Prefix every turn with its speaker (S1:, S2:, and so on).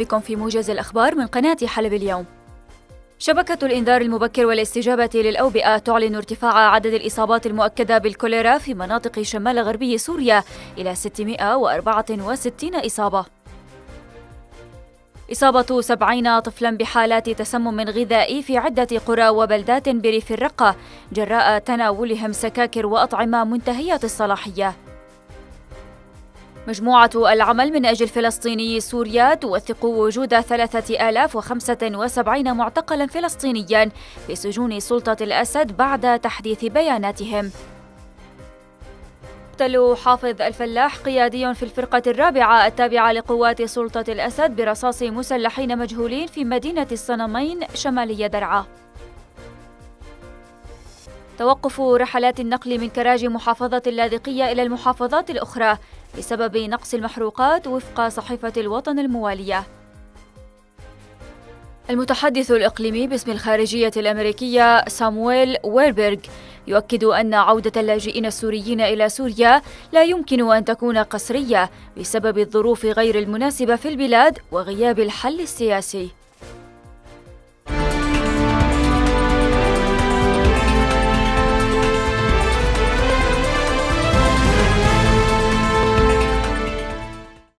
S1: بكم في موجز الأخبار من قناة حلب اليوم. شبكة الإنذار المبكر والاستجابة للأوبئة تعلن ارتفاع عدد الإصابات المؤكدة بالكوليرا في مناطق شمال غربي سوريا إلى 664 إصابة. إصابة 70 طفلا بحالات تسمم غذائي في عدة قرى وبلدات بريف الرقة جراء تناولهم سكاكر وأطعمة منتهية الصلاحية. مجموعة العمل من أجل فلسطيني سوريا توثق وجود 3075 معتقلا فلسطينيا في سجون سلطة الأسد بعد تحديث بياناتهم. اقتل حافظ الفلاح قيادي في الفرقة الرابعة التابعة لقوات سلطة الأسد برصاص مسلحين مجهولين في مدينة الصنمين شمالي درعا. توقف رحلات النقل من كراج محافظة اللاذقية إلى المحافظات الأخرى بسبب نقص المحروقات وفق صحيفة الوطن الموالية. المتحدث الإقليمي باسم الخارجية الأمريكية سامويل ويربرغ يؤكد أن عودة اللاجئين السوريين إلى سوريا لا يمكن أن تكون قسرية بسبب الظروف غير المناسبة في البلاد وغياب الحل السياسي.